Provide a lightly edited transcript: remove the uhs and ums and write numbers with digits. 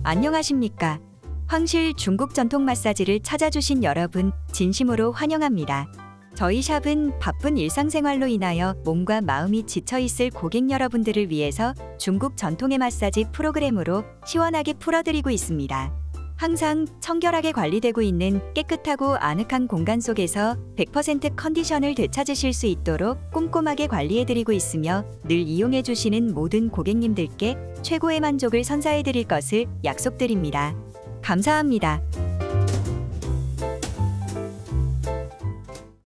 안녕하십니까? 황실 중국 전통 마사지를 찾아주신 여러분 진심으로 환영합니다. 저희 샵은 바쁜 일상생활로 인하여 몸과 마음이 지쳐있을 고객 여러분들을 위해서 중국 전통의 마사지 프로그램으로 시원하게 풀어드리고 있습니다. 항상 청결하게 관리되고 있는 깨끗하고 아늑한 공간 속에서 100% 컨디션을 되찾으실 수 있도록 꼼꼼하게 관리해드리고 있으며 늘 이용해주시는 모든 고객님들께 최고의 만족을 선사해드릴 것을 약속드립니다. 감사합니다.